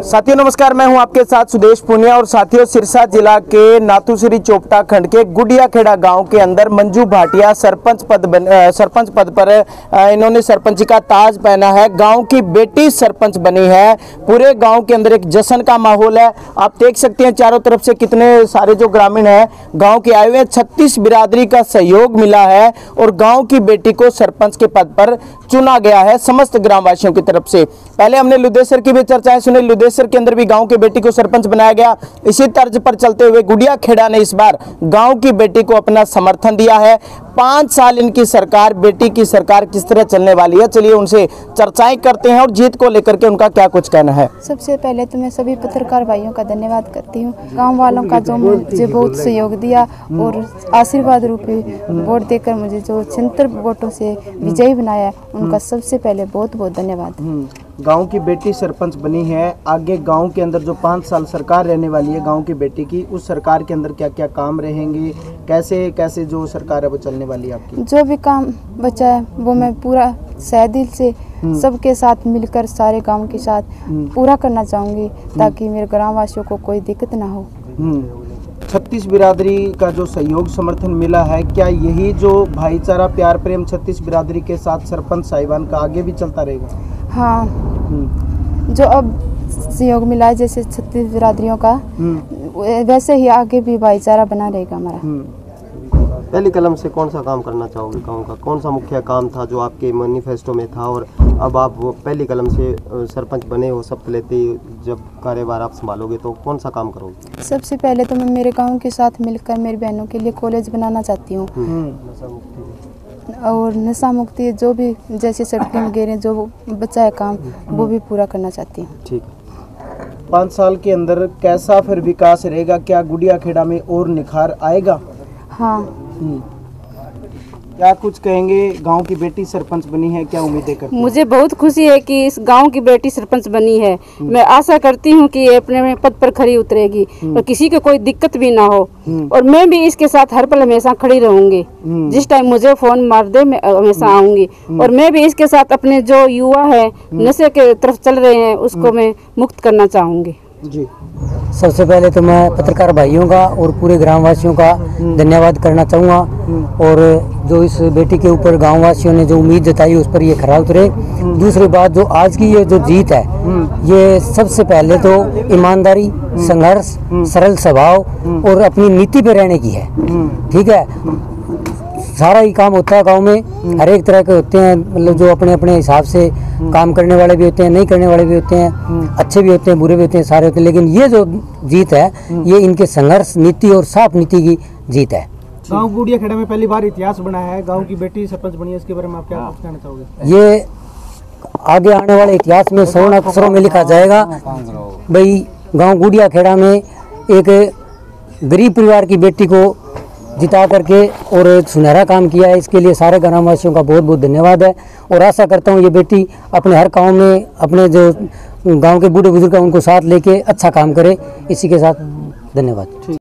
साथियों नमस्कार, मैं हूं आपके साथ सुदेश पुनिया। और साथियों, सिरसा जिला के नाथुश्री चोपटा खंड के गुडिया खेड़ा गांव के अंदर मंजू भाटिया सरपंच पद पर इन्होंने सरपंची का ताज पहना है। गांव की बेटी सरपंच बनी है। पूरे गांव के अंदर एक जश्न का माहौल है। आप देख सकते हैं चारों तरफ से कितने सारे जो ग्रामीण हैं गाँव के आए हुए हैं। 36 बिरादरी का सहयोग मिला है और गाँव की बेटी को सरपंच के पद पर चुना गया है समस्त ग्रामवासियों की तरफ से। पहले हमने लुदेसर की भी चर्चाएं सुनी। लुदेसर के अंदर भी गांव की बेटी को सरपंच बनाया गया। इसी तर्ज पर चलते हुए गुडिया खेड़ा ने इस बार गांव की बेटी को अपना समर्थन दिया है। 5 साल इनकी सरकार, बेटी की सरकार किस तरह चलने वाली है, चलिए उनसे चर्चाएं करते हैं और जीत को लेकर के उनका क्या कुछ कहना है। सबसे पहले तो मैं सभी पत्रकार भाइयों का धन्यवाद करती हूँ। गांव वालों का जो मुझे बहुत सहयोग दिया और आशीर्वाद रूपी वोट देकर मुझे जो 76 वोटों से विजयी बनाया, उनका सबसे पहले बहुत बहुत धन्यवाद। गांव की बेटी सरपंच बनी है। आगे गांव के अंदर जो 5 साल सरकार रहने वाली है गांव की बेटी की, उस सरकार के अंदर क्या क्या काम रहेंगे, कैसे कैसे जो सरकार है वो चलने वाली है आपकी? जो भी काम बचा है वो मैं पूरा सहदिल से सबके साथ मिलकर सारे गांव के साथ पूरा करना चाहूँगी, ताकि मेरे ग्रामवासियों को कोई दिक्कत ना हो। 36 बिरादरी का जो सहयोग समर्थन मिला है, क्या यही जो भाईचारा प्यार प्रेम 36 बिरादरी के साथ सरपंच साहिबान का आगे भी चलता रहेगा? हाँ, जो अब सहयोग मिला है जैसे 36 बिरादरियों का, वैसे ही आगे भी भाईचारा बना रहेगा हमारा। पहली कलम से कौन सा काम करना चाहोगे? गांव का कौन सा मुख्य काम था जो आपके मैनिफेस्टो में था और अब आप वो पहली कलम से सरपंच बने हो, शपथ लेते जब कार्यभार आप संभालोगे तो कौन सा काम करोगे? सबसे पहले तो मैं मेरे गांव के साथ मिलकर मेरी बहनों के लिए कॉलेज बनाना चाहती हूँ और नशा मुक्ति जो भी जैसे सड़कें वगैरह जो बचा है काम वो भी पूरा करना चाहती हूँ। ठीक है। 5 साल के अंदर कैसा फिर विकास रहेगा? क्या गुडिया खेड़ा में और निखार आएगा? हाँ। क्या कुछ कहेंगे? गांव की बेटी सरपंच बनी है, क्या उम्मीदें करते हैं? मुझे बहुत खुशी है कि इस गांव की बेटी सरपंच बनी है। मैं आशा करती हूं कि ये अपने पद पर खड़ी उतरेगी और किसी को कोई दिक्कत भी ना हो। और मैं भी इसके साथ हर पल हमेशा खड़ी रहूंगी। जिस टाइम मुझे फोन मार दे मैं हमेशा आऊंगी। और मैं भी इसके साथ अपने जो युवा है नशे के तरफ चल रहे हैं उसको मैं मुक्त करना चाहूंगी। जी, सबसे पहले तो मैं पत्रकार भाइयों का और पूरे ग्रामवासियों का धन्यवाद करना चाहूँगा। और जो इस बेटी के ऊपर गांववासियों ने जो उम्मीद जताई उस पर ये खरा उतरे। दूसरी बात, जो आज की ये जो जीत है ये सबसे पहले तो ईमानदारी, संघर्ष, सरल स्वभाव और अपनी नीति पे रहने की है। ठीक है, सारा ही काम होता है गांव में, हर एक तरह के होते हैं, मतलब जो अपने अपने हिसाब से काम करने वाले भी होते हैं, नहीं करने वाले भी होते हैं, अच्छे भी होते हैं, बुरे भी होते हैं, सारे होते हैं। लेकिन ये जो जीत है ये इनके संघर्ष, नीति और साफ नीति की जीत है। गांव गुडिया खेड़ा में पहली बार इतिहास बना है, गांव की बेटी सरपंच बनी है, इसके बारे में आप क्या कहना चाहोगे? ये आगे आने वाले इतिहास में स्वर्ण अक्षरों में लिखा जाएगा भाई गाँव गुडिया खेड़ा में एक गरीब परिवार की बेटी को जिता करके और एक सुनहरा काम किया है। इसके लिए सारे ग्रामवासियों का बहुत बहुत धन्यवाद है। और आशा करता हूँ ये बेटी अपने हर गाँव में अपने जो गांव के बूढ़े बुजुर्ग हैं उनको साथ लेके अच्छा काम करे। इसी के साथ धन्यवाद।